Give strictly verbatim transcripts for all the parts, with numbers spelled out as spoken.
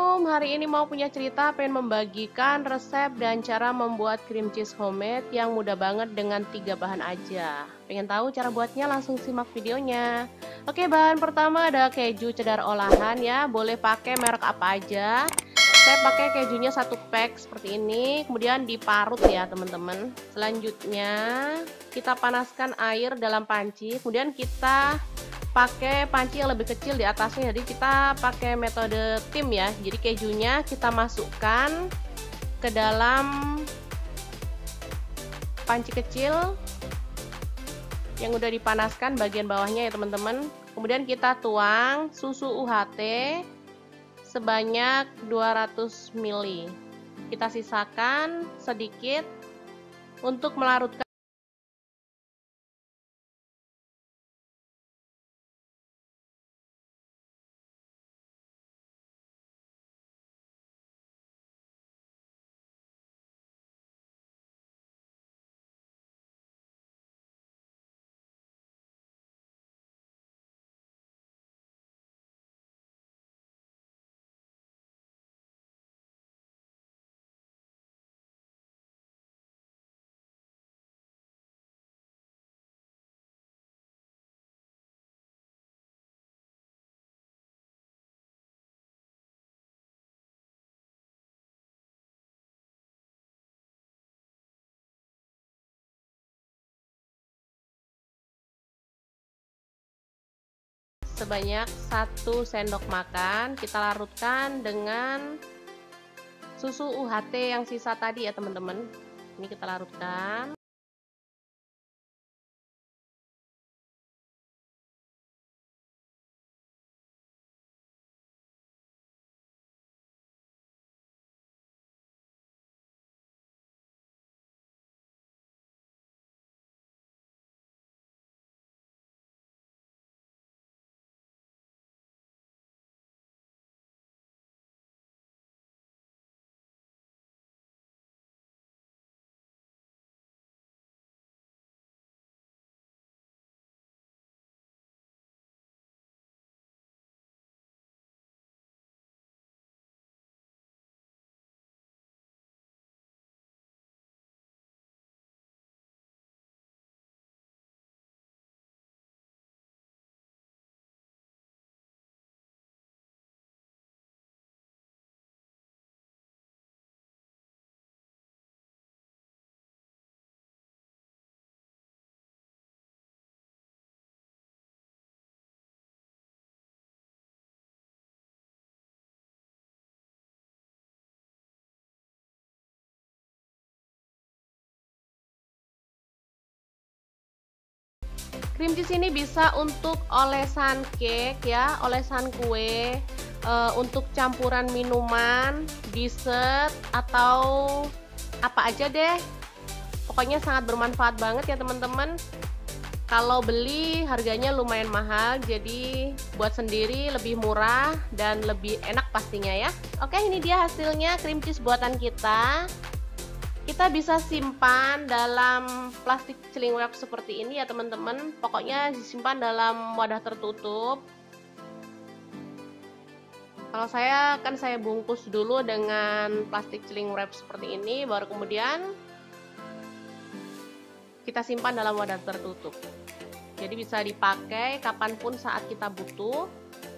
Assalamualaikum, hari ini mau punya cerita pengen membagikan resep dan cara membuat cream cheese homemade yang mudah banget dengan tiga bahan aja. Pengen tahu cara buatnya? Langsung simak videonya. Oke, bahan pertama ada keju cheddar olahan ya, boleh pakai merek apa aja. Saya pakai kejunya satu pack seperti ini, kemudian diparut ya teman-teman. Selanjutnya kita panaskan air dalam panci, kemudian kita pakai panci yang lebih kecil di atasnya, jadi kita pakai metode tim ya. Jadi kejunya kita masukkan ke dalam panci kecil yang udah dipanaskan bagian bawahnya ya teman-teman. Kemudian kita tuang susu U H T sebanyak dua ratus mililiter. Kita sisakan sedikit untuk melarutkan sebanyak satu sendok makan. Kita larutkan dengan susu U H T yang sisa tadi ya teman-teman. Ini kita larutkan. Cream cheese ini bisa untuk olesan cake ya, olesan kue, e, untuk campuran minuman, dessert, atau apa aja deh. Pokoknya sangat bermanfaat banget ya teman-teman. Kalau beli harganya lumayan mahal, jadi buat sendiri lebih murah dan lebih enak pastinya ya. Oke, ini dia hasilnya cream cheese buatan kita. Kita bisa simpan dalam plastik cling wrap seperti ini ya teman-teman. Pokoknya disimpan dalam wadah tertutup. Kalau saya kan saya bungkus dulu dengan plastik cling wrap seperti ini, baru kemudian kita simpan dalam wadah tertutup. Jadi bisa dipakai kapanpun saat kita butuh.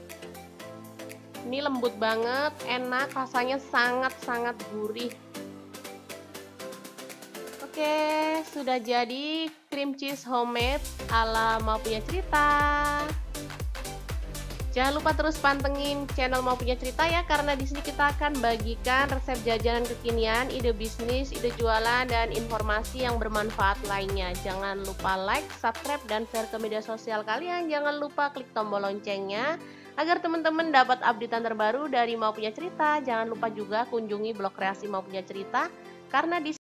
Ini lembut banget, enak, rasanya sangat-sangat gurih. Oke, sudah jadi cream cheese homemade ala Mau Punya Cerita. Jangan lupa terus pantengin channel Mau Punya Cerita ya, karena di sini kita akan bagikan resep jajanan kekinian, ide bisnis, ide jualan, dan informasi yang bermanfaat lainnya. Jangan lupa like, subscribe, dan share ke media sosial kalian. Jangan lupa klik tombol loncengnya agar teman-teman dapat updatean terbaru dari Mau Punya Cerita. Jangan lupa juga kunjungi blog kreasi Mau Punya Cerita, karena di